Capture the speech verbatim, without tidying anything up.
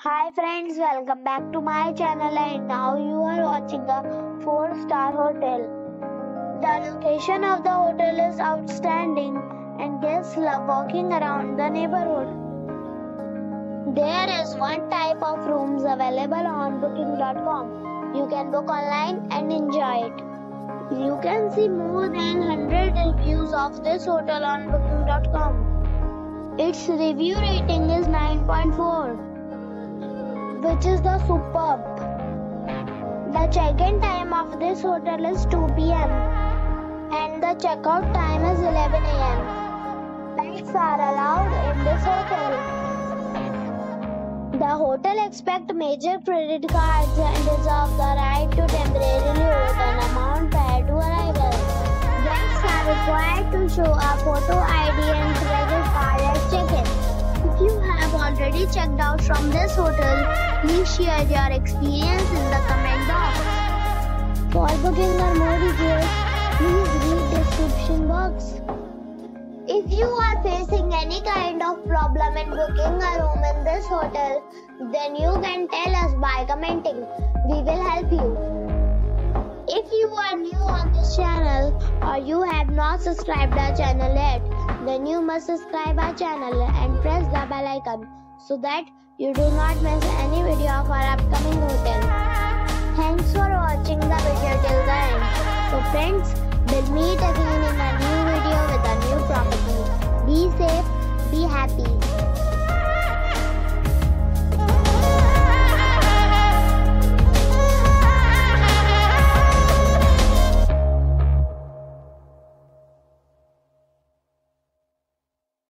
Hi friends, welcome back to my channel and now you are watching a four star hotel. The location of the hotel is outstanding and guests love walking around the neighborhood. There is one type of rooms available on booking dot com. You can book online and enjoy it. You can see more than one hundred reviews of this hotel on booking dot com. Its review rating is nine point four. Which is the superb. The check-in time of this hotel is two p m and the checkout time is eleven a m Pets are allowed in this hotel. The hotel accepts major credit cards and reserves the right to temporarily hold an amount prior to arrival. Guests are required to show a photo I D and credit card at check-in. If you have already checked out from this hotel, please share your experience in the comment box. For booking or more details, please read description box. If you are facing any kind of problem in booking a room in this hotel, then you can tell us by commenting. We will help you. If you are new on this channel or you have not subscribed our channel yet, then you must subscribe our channel and press the bell icon so that you do not miss any video of our upcoming hotel. Thanks for watching the video till the end. So friends, we'll meet again in a new video with a new property. Be safe, be happy.